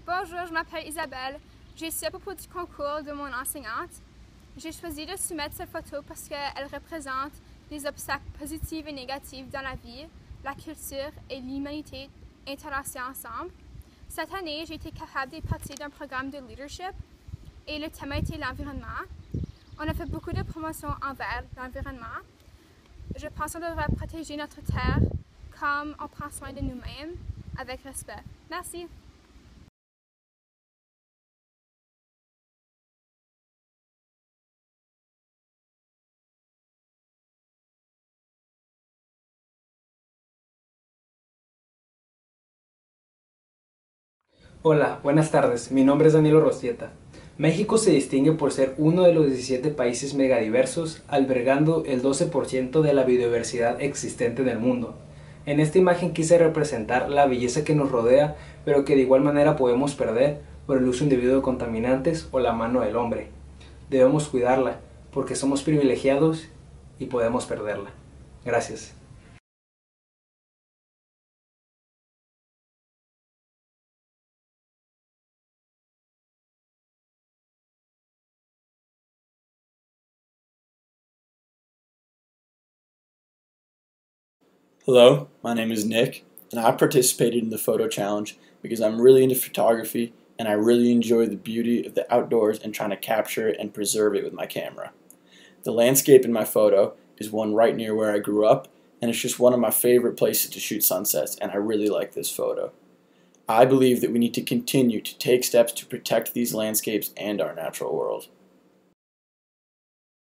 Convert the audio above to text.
Bonjour, je m'appelle Isabelle. J'ai ici à propos du concours de mon enseignante. J'ai choisi de soumettre cette photo parce qu'elle représente les obstacles positifs et négatifs dans la vie, la culture et l'humanité interlacées ensemble. Cette année, j'ai été capable de partir d'un programme de leadership et le thème a été l'environnement. On a fait beaucoup de promotions envers l'environnement. Je pense qu'on devrait protéger notre terre comme on prend soin de nous-mêmes avec respect. Merci. Hola, buenas tardes. Mi nombre es Danilo Rostieta. México se distingue por ser uno de los 17 países megadiversos, albergando el 12% de la biodiversidad existente en el mundo. En esta imagen quise representar la belleza que nos rodea, pero que de igual manera podemos perder por el uso indebido de contaminantes o la mano del hombre. Debemos cuidarla, porque somos privilegiados y podemos perderla. Gracias. Hello, my name is Nick, and I participated in the photo challenge because I'm really into photography and I really enjoy the beauty of the outdoors and trying to capture it and preserve it with my camera. The landscape in my photo is one right near where I grew up, and it's just one of my favorite places to shoot sunsets, and I really like this photo. I believe that we need to continue to take steps to protect these landscapes and our natural world.